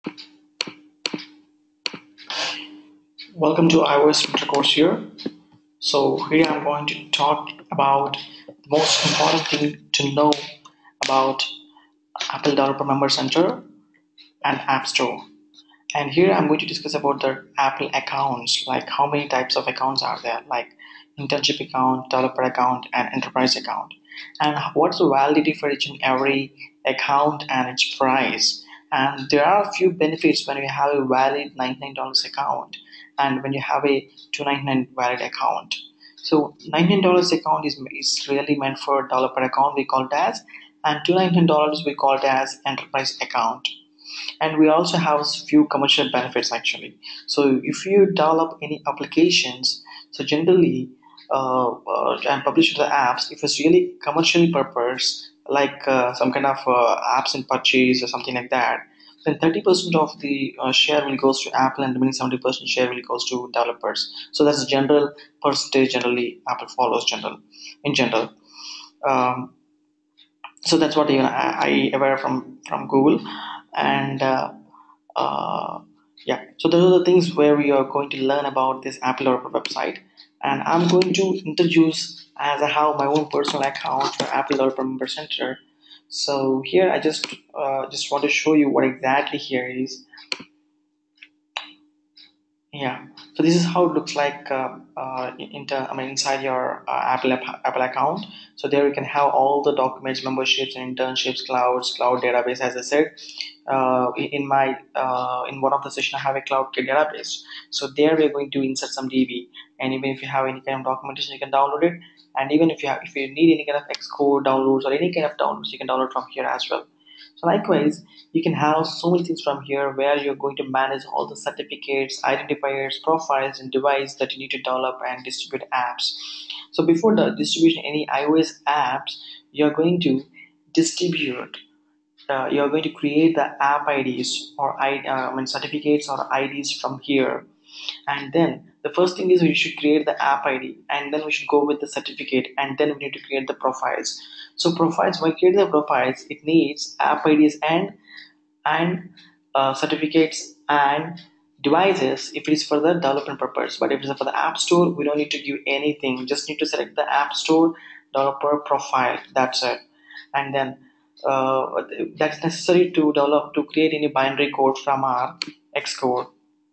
Welcome to iOS Sprinter course here. So here I'm going to talk about the most important thing to know about Apple Developer Member Center and App Store. And here I'm going to discuss about the Apple accounts, like how many types of accounts are there, like internship account, developer account, and enterprise account. And what's the validity for each and every account and its price. And there are a few benefits when you have a valid $99 account and when you have a $299 valid account. So $99 account is really meant for developer account, we call it as, and $299 we call it as enterprise account. And we also have a few commercial benefits actually. So if you develop any applications, so generally and publish the apps, if it's really commercially purpose, like some kind of apps in purchase or something like that, then 30% of the share will goes to Apple and the remaining 70% share will goes to developers. So that's the general percentage generally Apple follows general in general. um, so that's what I aware from Google. And uh, yeah, so those are the things where we are going to learn about this Apple developer website. And I'm going to introduce as I have my own personal account for Apple developer member center. So here I just want to show you what exactly here is. Yeah, so this is how it looks like inside your Apple account. So there you can have all the documents, memberships, and internships, cloud database. As I said, in one of the session, I have a cloud database. So there we're going to insert some DB, and even if you have any kind of documentation, you can download it. And even if you need any kind of Xcode downloads or any kind of downloads, you can download from here as well. So likewise, you can have so many things from here where you're going to manage all the certificates, identifiers, profiles, and device that you need to develop and distribute apps. So before the distribution any iOS apps, you're going to distribute. You're going to create the app IDs or certificates or IDs from here. And then the first thing is we should create the app ID, and then we should go with the certificate, and then we need to create the profiles. So profiles, when creating the profiles, it needs app IDs and certificates and devices if it is for the development purpose. But if it is for the app store, we don't need to give anything, just need to select the app store developer profile, that's it. And then that's necessary to develop to create any binary code from our Xcode.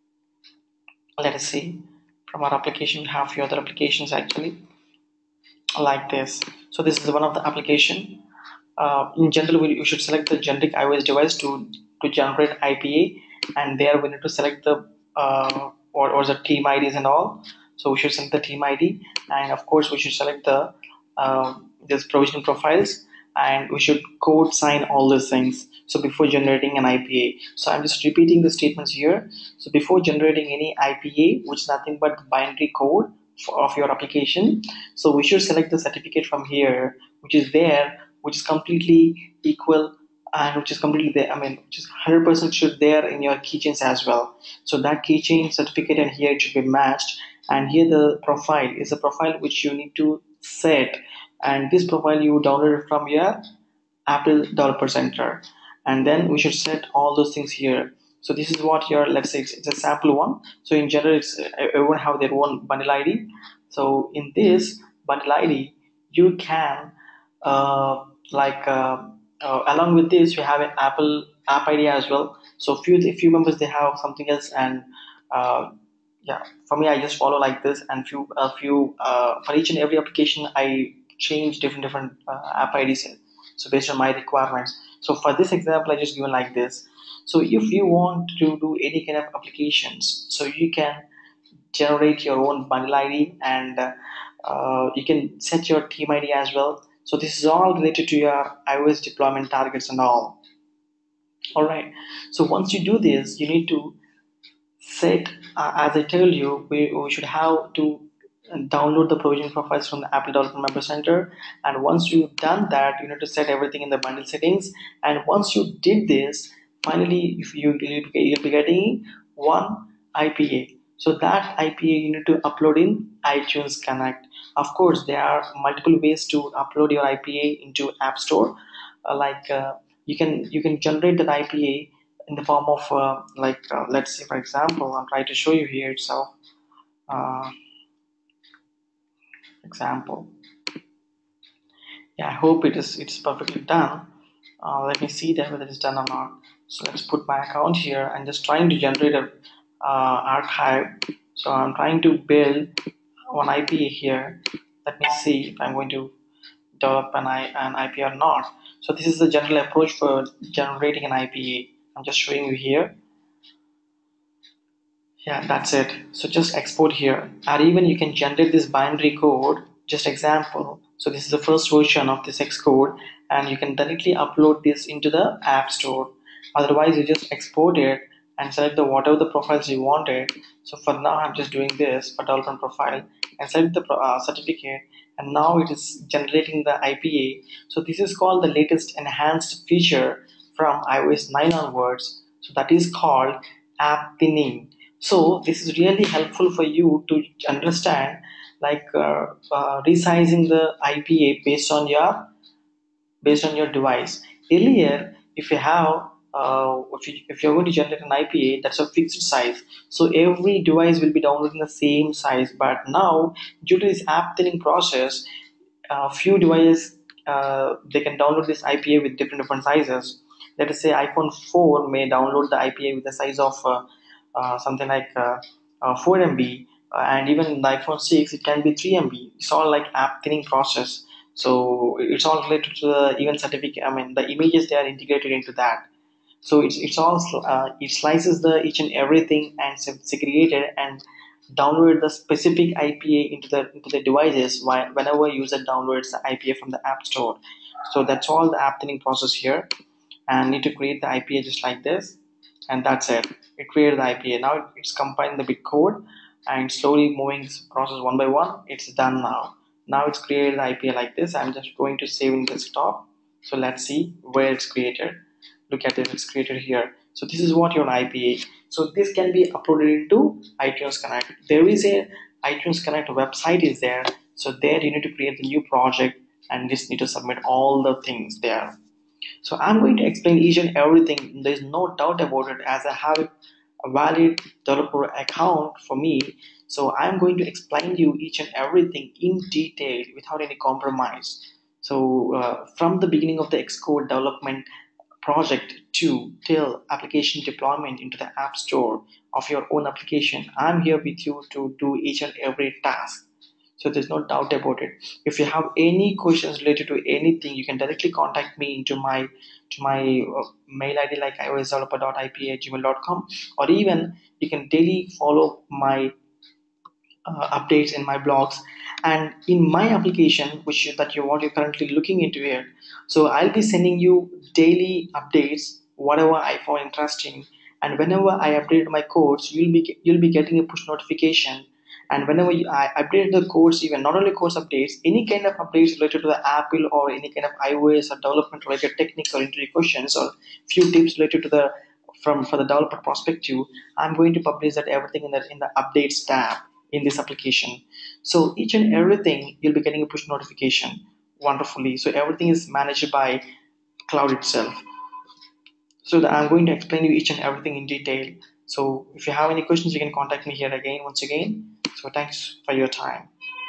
Let us see, from our application we have few other applications actually like this. So this is one of the application. In general, you should select the generic iOS device to generate IPA, and there we need to select the or the team IDs and all. So we should select the team ID, and of course we should select the this provisioning profiles, and we should code sign all these things. So before generating an IPA, so I'm just repeating the statements here. So before generating any IPA, which is nothing but the binary code of your application, so we should select the certificate from here, which is there, which is completely equal and which is completely there. I mean, which is 100% should there in your keychains as well. So that keychain certificate and here it should be matched. And here the profile is a profile which you need to set, and this profile you download it from your Apple Developer Center. And then we should set all those things here. So this is what your, let's say it's a sample one. So in general, it's everyone have their own bundle ID. So in this bundle ID, you can like along with this, you have an Apple app ID as well. So few members they have something else, and uh, yeah, for me I just follow like this, and few for each and every application I change different app IDs, so based on my requirements. So for this example I just given like this. So if you want to do any kind of applications, so you can generate your own bundle ID, and you can set your team ID as well. So this is all related to your iOS deployment targets and all right. So once you do this, you need to set, as I told you, we should have to download the provision profiles from the Apple Developer Member Center. And once you've done that, you need to set everything in the bundle settings. And once you did this, finally, if you'll be getting one IPA. So that IPA you need to upload in iTunes Connect. Of course, there are multiple ways to upload your IPA into App Store. Like you can generate that IPA in the form of let's say for example, I'm trying to show you here itself. uh, Example. Yeah, I hope it's perfectly done. Let me see that whether it's done or not. So let's put my account here and just trying to generate a archive. So I'm trying to build one IPA here. Let me see if I'm going to develop an IP or not. So this is the general approach for generating an IPA. I'm just showing you here. Yeah, that's it. So just export here, or even you can generate this binary code. Just example. So this is the first version of this Xcode, and you can directly upload this into the App Store. Otherwise, you just export it and select the whatever the profiles you wanted. So for now, I'm just doing this for development profile and select the certificate, and now it is generating the IPA. So this is called the latest enhanced feature from iOS 9 onwards. So that is called app thinning. So this is really helpful for you to understand resizing the IPA based on your device. Earlier, if you have if you're going to generate an IPA, that's a fixed size. So every device will be downloading the same size. But now, due to this app thinning process, few devices they can download this IPA with different sizes. Let us say iPhone 4 may download the IPA with the size of something like 4 MB, and even in the iPhone 6 it can be 3 MB. It's all like app thinning process. So it's all related to the event certificate. I mean, the images they are integrated into that. So it's all it slices the each and everything and segregated and download the specific IPA into the devices whenever user downloads the IPA from the App Store. So that's all the app thinning process here, and need to create the IPA just like this, and that's it. It created the IPA. Now it's compiling the bit code and slowly moving this process one by one. It's done now. Now it's created the IPA like this. I'm just going to save in desktop. So let's see where it's created. Look at it, it's created here. So this is what your IPA. So this can be uploaded into iTunes Connect. There is a iTunes Connect website is there. So there you need to create the new project and just need to submit all the things there. So I'm going to explain each and everything. There is no doubt about it as I have a valid developer account for me. So I'm going to explain you each and everything in detail without any compromise. So from the beginning of the Xcode development project to till application deployment into the app store of your own application, I'm here with you to do each and every task. So there's no doubt about it. If you have any questions related to anything, you can directly contact me into my mail ID like iOSDeveloper.ipa @gmail.com, or even you can daily follow my updates in my blogs and in my application that you're currently looking into here. So I'll be sending you daily updates whatever I find interesting, and whenever I update my codes, you'll be getting a push notification. And whenever I update the codes, even not only codes updates, any kind of updates related to the Apple or any kind of iOS or development related technical interview questions or few tips related to the from for the developer perspective, I'm going to publish that everything in the updates tab in this application. So each and everything you'll be getting a push notification wonderfully. So everything is managed by cloud itself. So I'm going to explain you each and everything in detail. So if you have any questions, you can contact me here again once again. So thanks for your time.